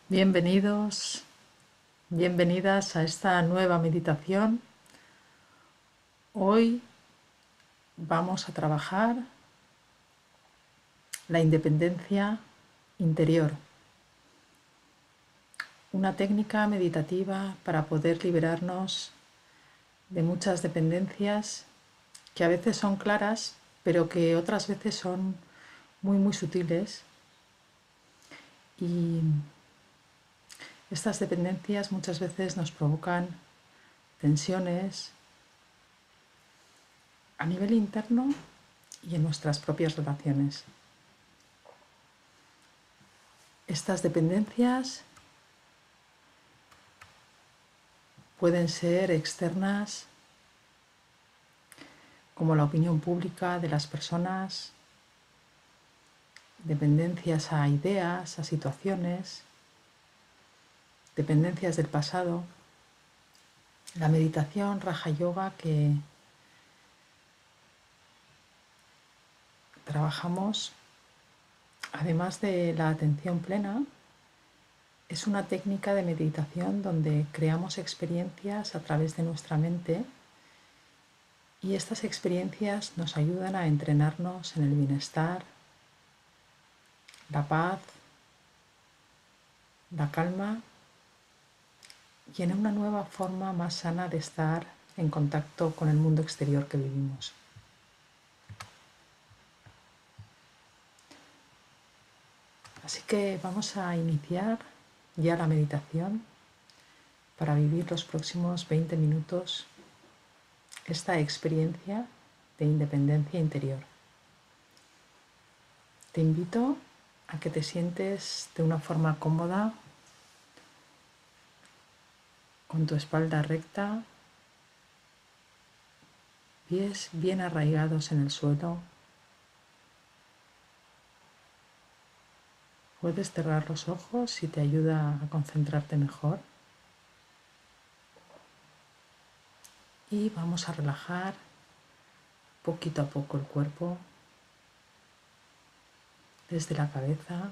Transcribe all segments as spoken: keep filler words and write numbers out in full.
Bienvenidos, bienvenidas a esta nueva meditación. Hoy vamos a trabajar la independencia interior, una técnica meditativa para poder liberarnos de muchas dependencias que a veces son claras, pero que otras veces son muy, muy sutiles. Y estas dependencias muchas veces nos provocan tensiones a nivel interno y en nuestras propias relaciones. Estas dependencias pueden ser externas, como la opinión pública de las personas, dependencias a ideas, a situaciones, dependencias del pasado. La meditación Raja Yoga que trabajamos, además de la atención plena, es una técnica de meditación donde creamos experiencias a través de nuestra mente y estas experiencias nos ayudan a entrenarnos en el bienestar, la paz, la calma y en una nueva forma más sana de estar en contacto con el mundo exterior que vivimos. Así que vamos a iniciar ya la meditación para vivir los próximos veinte minutos esta experiencia de independencia interior. Te invito a que te sientes de una forma cómoda, con tu espalda recta, pies bien arraigados en el suelo. Puedes cerrar los ojos si te ayuda a concentrarte mejor. Y vamos a relajar poquito a poco el cuerpo, desde la cabeza.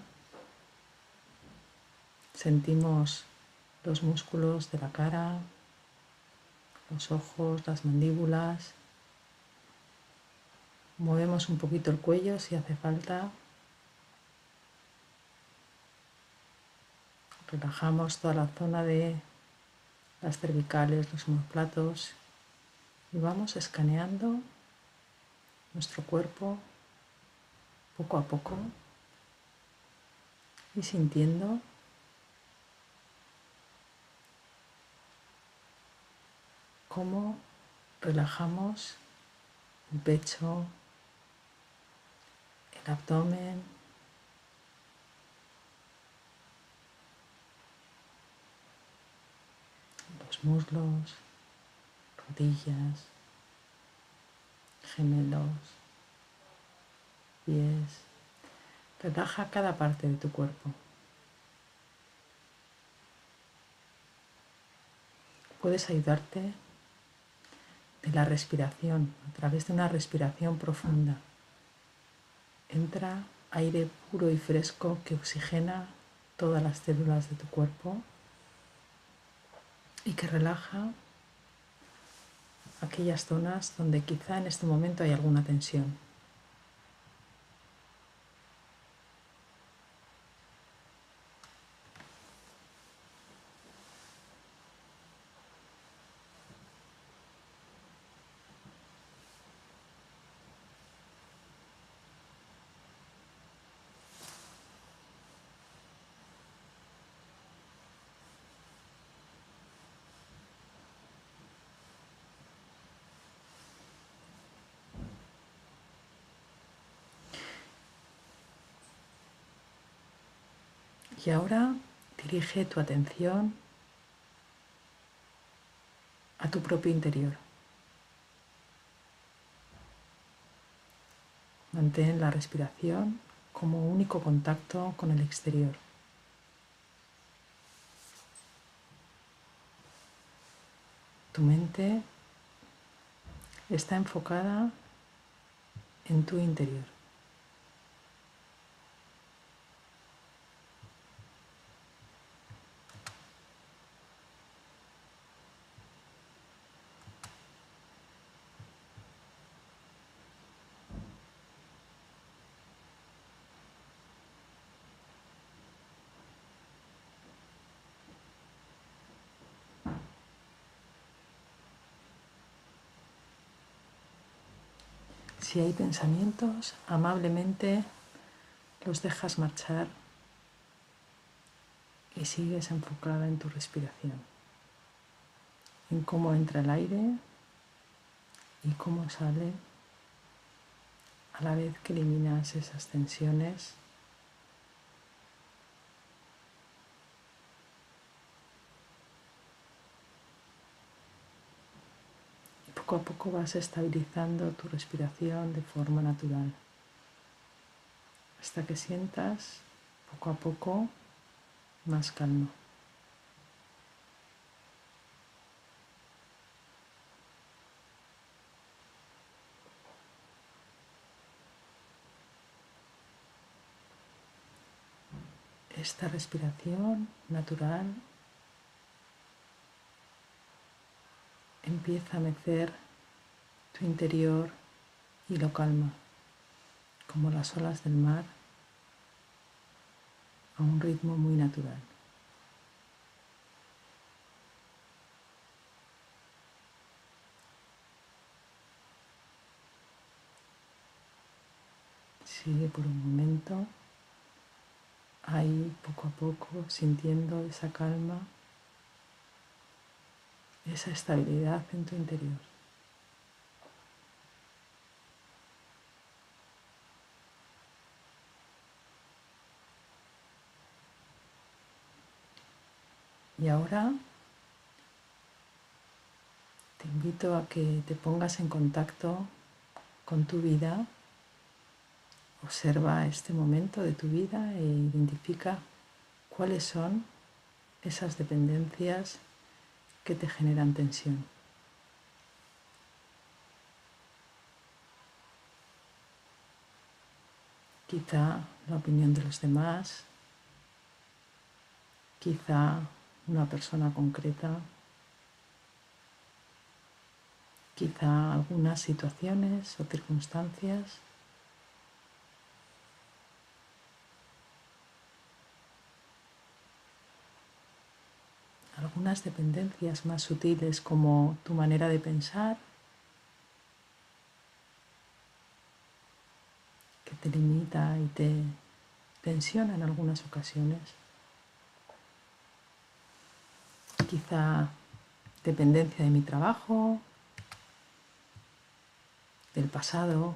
Sentimos los músculos de la cara, los ojos, las mandíbulas. Movemos un poquito el cuello si hace falta. Relajamos toda la zona de las cervicales, los omóplatos y vamos escaneando nuestro cuerpo poco a poco y sintiendo cómo relajamos el pecho, el abdomen, los muslos, rodillas, gemelos, pies. Relaja cada parte de tu cuerpo. Puedes ayudarte de la respiración, a través de una respiración profunda. Entra aire puro y fresco que oxigena todas las células de tu cuerpo y que relaja aquellas zonas donde quizá en este momento hay alguna tensión. Y ahora dirige tu atención a tu propio interior. Mantén la respiración como único contacto con el exterior. Tu mente está enfocada en tu interior. Si hay pensamientos, amablemente los dejas marchar y sigues enfocada en tu respiración, en cómo entra el aire y cómo sale a la vez que eliminas esas tensiones. Y poco a poco vas estabilizando tu respiración de forma natural, hasta que sientas poco a poco más calma. Esta respiración natural empieza a mecer tu interior y lo calma, como las olas del mar, a un ritmo muy natural. Sigue por un momento ahí, poco a poco, sintiendo esa calma, esa estabilidad en tu interior. Y ahora te invito a que te pongas en contacto con tu vida. Observa este momento de tu vida e identifica cuáles son esas dependencias que te generan tensión. Quizá la opinión de los demás, quizá una persona concreta, quizá algunas situaciones o circunstancias. Algunas dependencias más sutiles como tu manera de pensar, que te limita y te tensiona en algunas ocasiones. Quizá dependencia de mi trabajo, del pasado,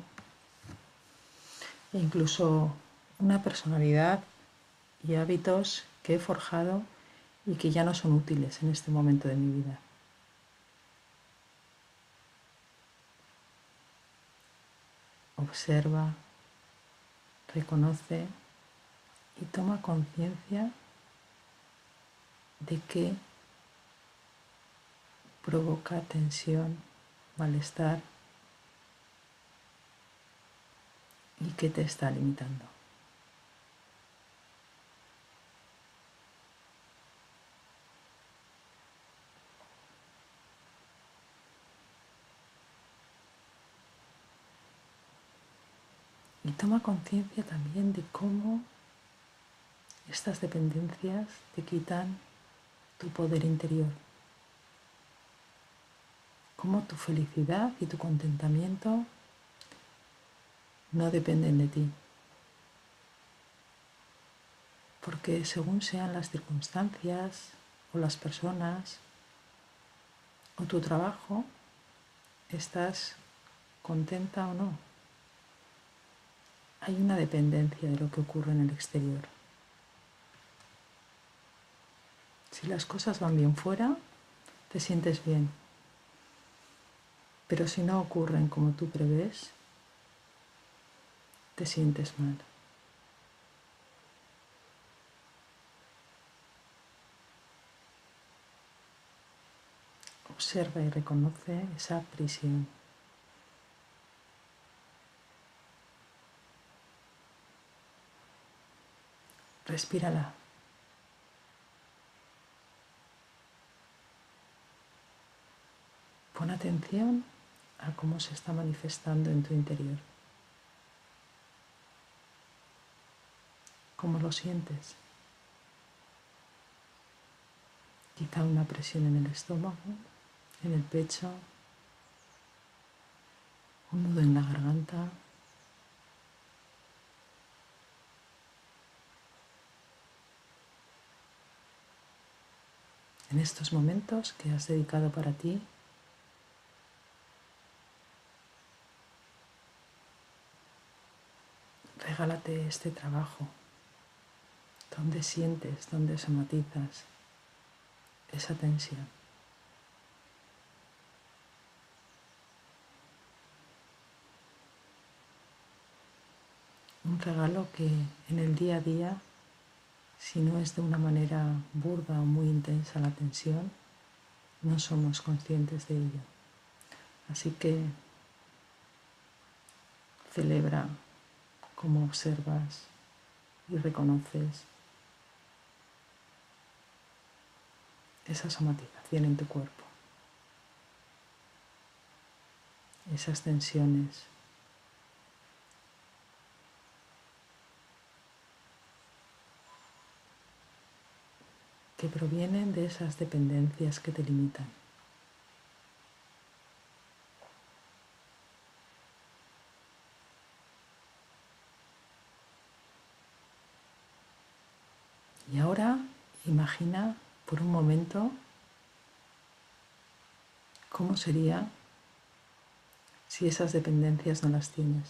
e incluso una personalidad y hábitos que he forjado y que ya no son útiles en este momento de mi vida. Observa, reconoce y toma conciencia de qué provoca tensión, malestar y qué te está limitando. Y toma conciencia también de cómo estas dependencias te quitan tu poder interior, cómo tu felicidad y tu contentamiento no dependen de ti, porque según sean las circunstancias o las personas o tu trabajo, estás contenta o no. Hay una dependencia de lo que ocurre en el exterior. Si las cosas van bien fuera, te sientes bien. Pero si no ocurren como tú prevés, te sientes mal. Observa y reconoce esa prisión. Respírala. Pon atención a cómo se está manifestando en tu interior. ¿Cómo lo sientes? Quizá una presión en el estómago, en el pecho, un nudo en la garganta. En estos momentos que has dedicado para ti, regálate este trabajo, donde sientes, donde somatizas esa tensión. Un regalo que en el día a día, si no es de una manera burda o muy intensa la tensión, no somos conscientes de ello. Así que celebra cómo observas y reconoces esa somatización en tu cuerpo, esas tensiones. Que provienen de esas dependencias que te limitan. Y ahora imagina por un momento cómo sería si esas dependencias no las tienes.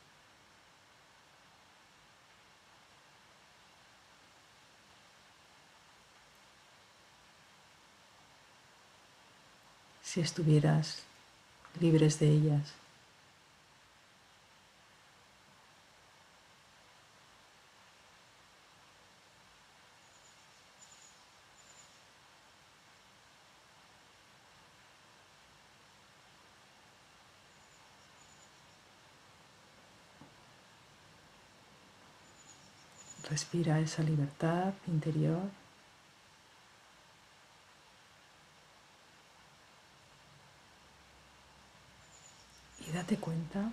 Si estuvieras libres de ellas. Respira esa libertad interior. Y date cuenta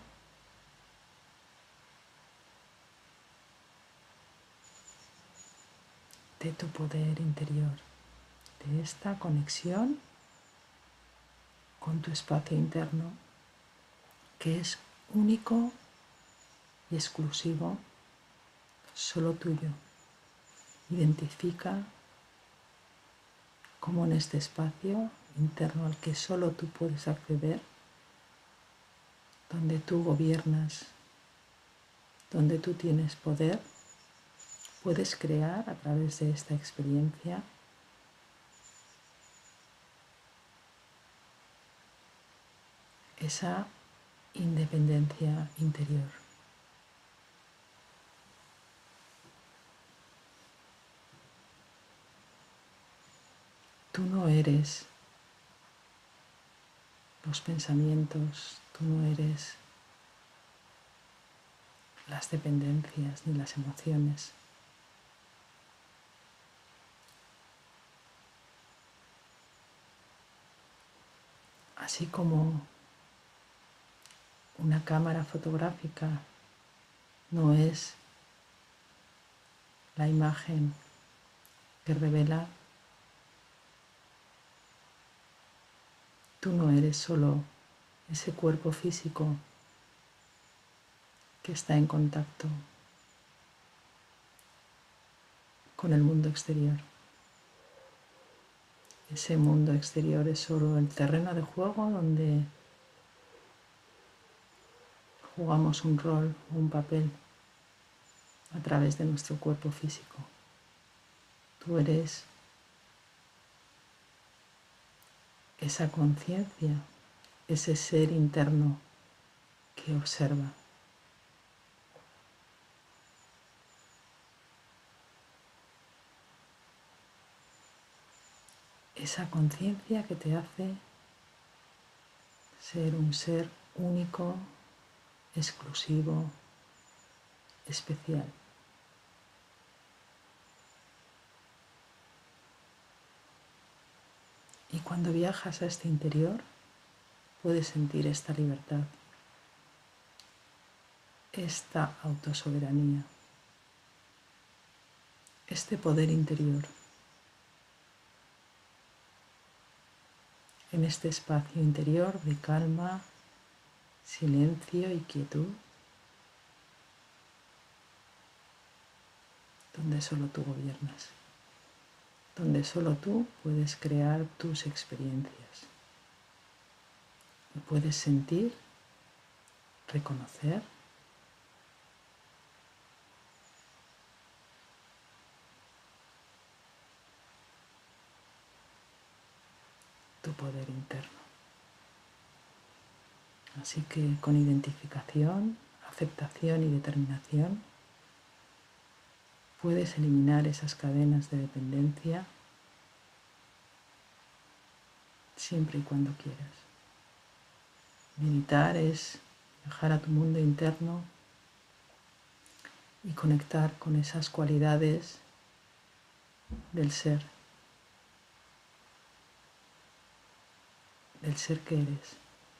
de tu poder interior, de esta conexión con tu espacio interno, que es único y exclusivo, solo tuyo. Identifica cómo en este espacio interno al que solo tú puedes acceder, donde tú gobiernas, donde tú tienes poder, puedes crear a través de esta experiencia esa independencia interior. Tú no eres los pensamientos, tú no eres las dependencias ni las emociones. Así como una cámara fotográfica no es la imagen que revela, tú no eres solo ese cuerpo físico que está en contacto con el mundo exterior. Ese mundo exterior es solo el terreno de juego donde jugamos un rol o un papel a través de nuestro cuerpo físico. Tú eres esa conciencia, ese ser interno que observa. Esa conciencia que te hace ser un ser único, exclusivo, especial. Y cuando viajas a este interior, puedes sentir esta libertad, esta autosoberanía, este poder interior. En este espacio interior de calma, silencio y quietud, donde solo tú gobiernas, donde solo tú puedes crear tus experiencias y puedes sentir, reconocer tu poder interno. Así que con identificación, aceptación y determinación puedes eliminar esas cadenas de dependencia siempre y cuando quieras. Meditar es viajar a tu mundo interno y conectar con esas cualidades del ser, del ser que eres.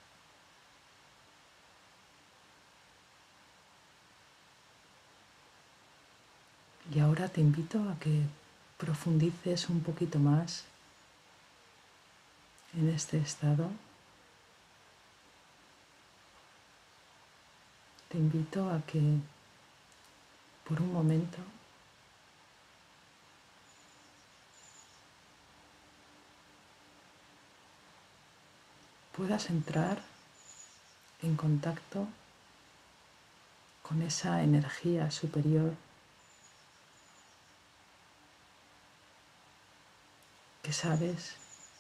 Y ahora te invito a que profundices un poquito más en este estado. Te invito a que por un momento puedas entrar en contacto con esa energía superior que sabes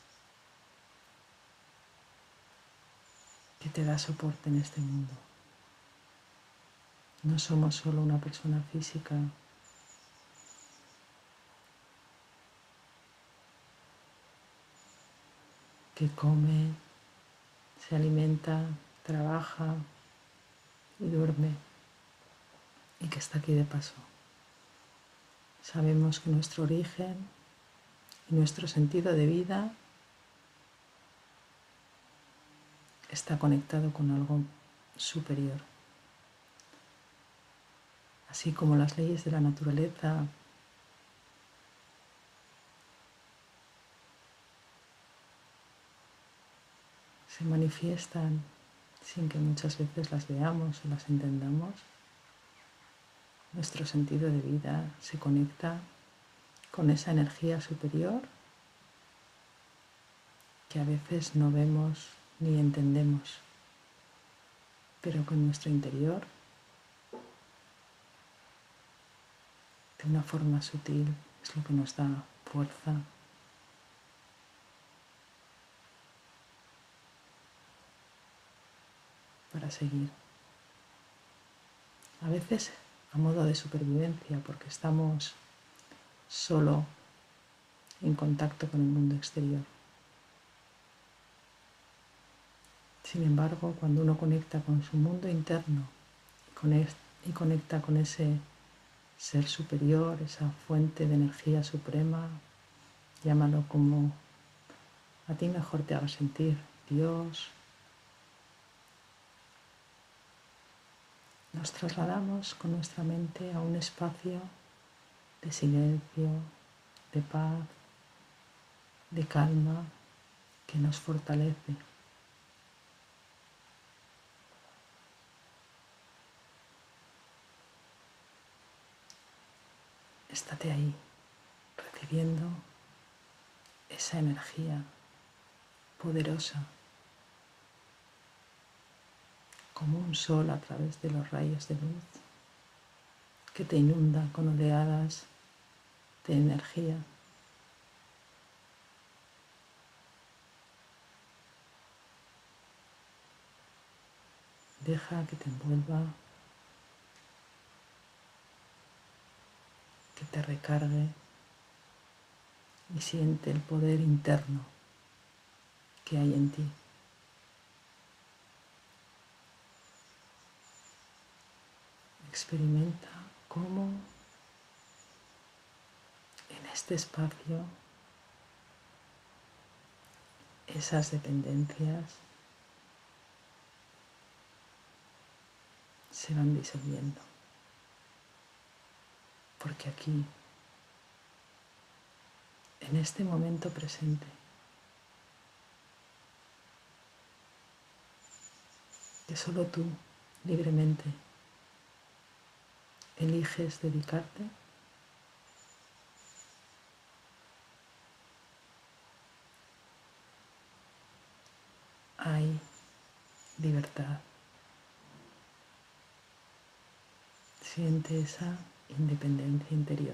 que te da soporte en este mundo. No somos solo una persona física que come, se alimenta, trabaja y duerme y que está aquí de paso. Sabemos que nuestro origen y nuestro sentido de vida está conectado con algo superior. Así como las leyes de la naturaleza se manifiestan sin que muchas veces las veamos o las entendamos, nuestro sentido de vida se conecta con esa energía superior que a veces no vemos ni entendemos, pero que en nuestro interior, de una forma sutil, es lo que nos da fuerza para seguir. A veces a modo de supervivencia, porque estamos solo en contacto con el mundo exterior. Sin embargo, cuando uno conecta con su mundo interno y conecta con ese ser superior, esa fuente de energía suprema, llámalo como a ti mejor te haga sentir, Dios, nos trasladamos con nuestra mente a un espacio de silencio, de paz, de calma, que nos fortalece. Estate ahí, recibiendo esa energía poderosa, como un sol a través de los rayos de luz que te inunda con oleadas de energía. Deja que te envuelva, que te recargue y siente el poder interno que hay en ti. Experimenta cómo en este espacio esas dependencias se van disolviendo. Porque aquí, en este momento presente, que solo tú libremente eliges dedicarte, hay libertad. Siente esa independencia interior.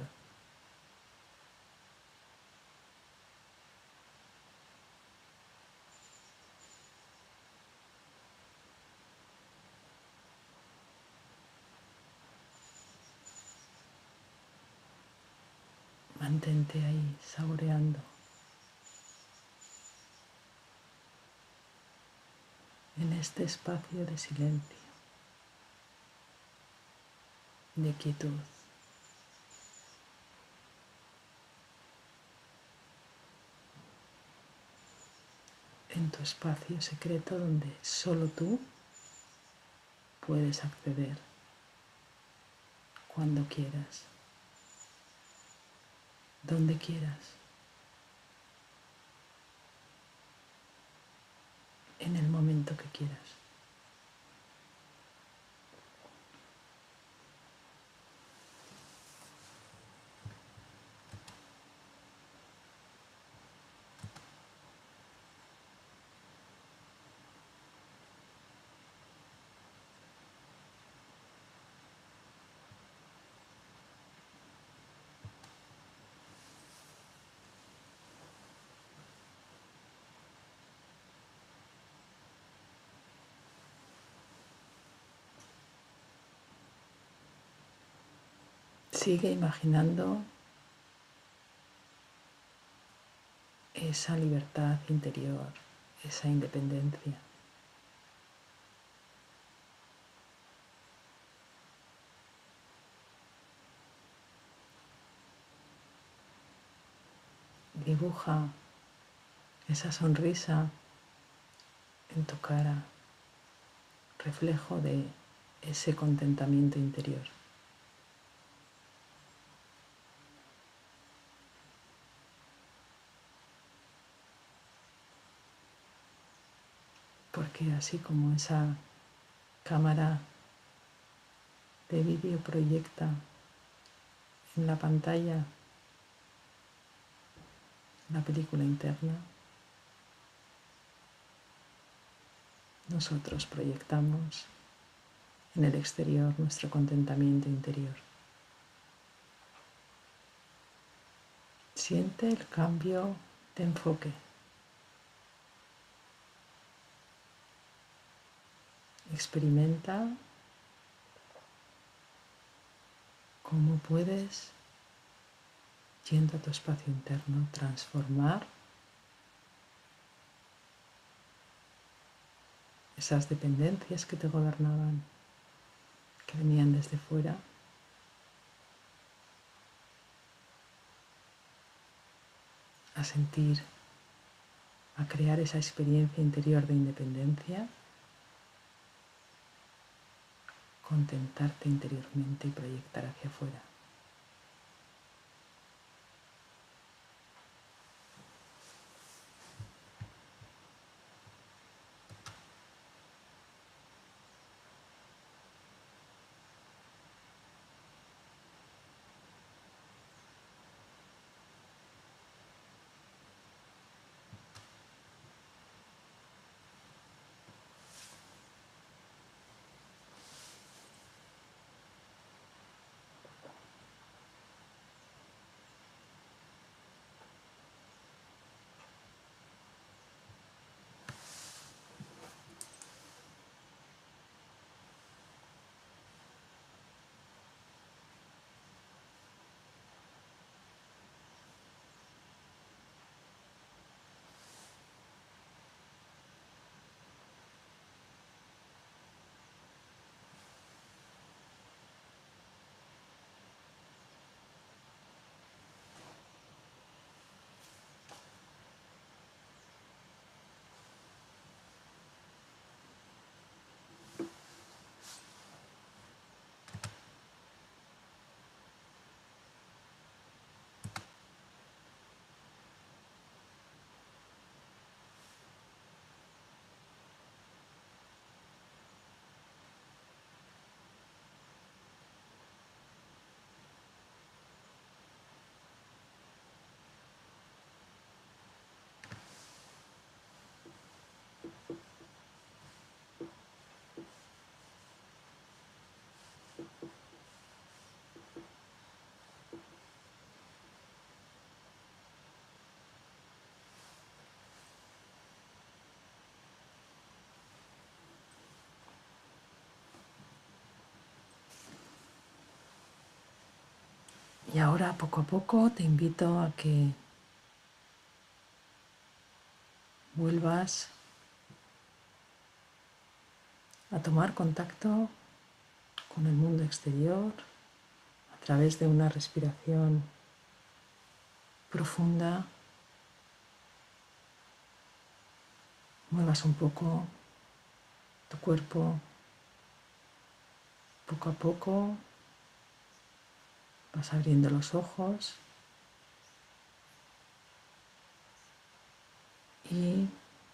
Mantente ahí saboreando en este espacio de silencio, de quietud. En tu espacio secreto donde solo tú puedes acceder cuando quieras, donde quieras, en el momento que quieras. Sigue imaginando esa libertad interior, esa independencia. Dibuja esa sonrisa en tu cara, reflejo de ese contentamiento interior. Porque así como esa cámara de vídeo proyecta en la pantalla la película interna, nosotros proyectamos en el exterior nuestro contentamiento interior. Siente el cambio de enfoque. Experimenta cómo puedes, yendo a tu espacio interno, transformar esas dependencias que te gobernaban, que venían desde fuera, a sentir, a crear esa experiencia interior de independencia, contentarte interiormente y proyectar hacia afuera. Y ahora, poco a poco, te invito a que vuelvas a tomar contacto con el mundo exterior a través de una respiración profunda. Muevas un poco tu cuerpo. Poco a poco vas abriendo los ojos y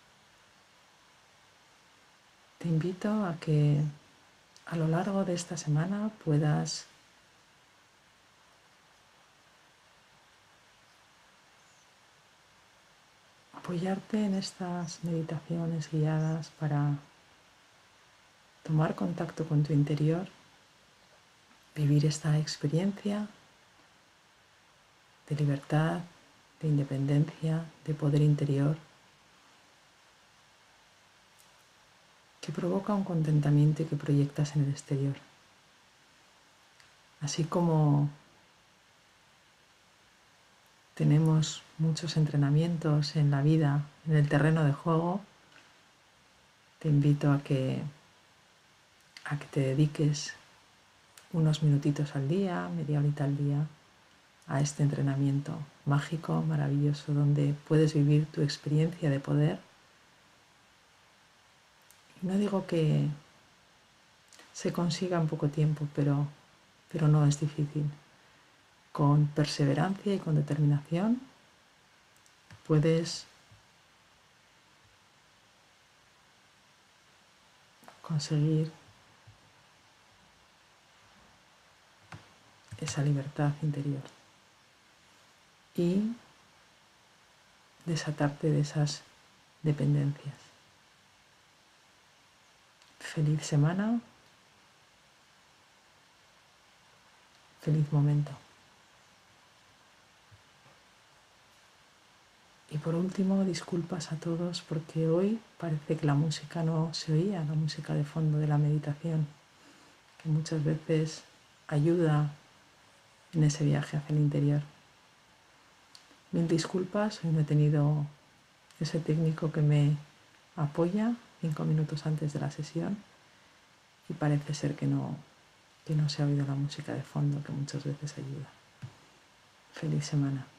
te invito a que a lo largo de esta semana puedas apoyarte en estas meditaciones guiadas para tomar contacto con tu interior, vivir esta experiencia de libertad, de independencia, de poder interior, que provoca un contentamiento y que proyectas en el exterior. Así como tenemos muchos entrenamientos en la vida, en el terreno de juego, te invito a que, a que te dediques unos minutitos al día, media horita al día, a este entrenamiento mágico, maravilloso, donde puedes vivir tu experiencia de poder. Y no digo que se consiga en poco tiempo, pero, pero no es difícil. Con perseverancia y con determinación puedes conseguir esa libertad interior y desatarte de esas dependencias. Feliz semana, feliz momento. Y por último, disculpas a todos porque hoy parece que la música no se oía, la música de fondo de la meditación, que muchas veces ayuda en ese viaje hacia el interior. Mil disculpas, hoy no he tenido ese técnico que me apoya cinco minutos antes de la sesión y parece ser que no, que no se ha oído la música de fondo que muchas veces ayuda. Feliz semana.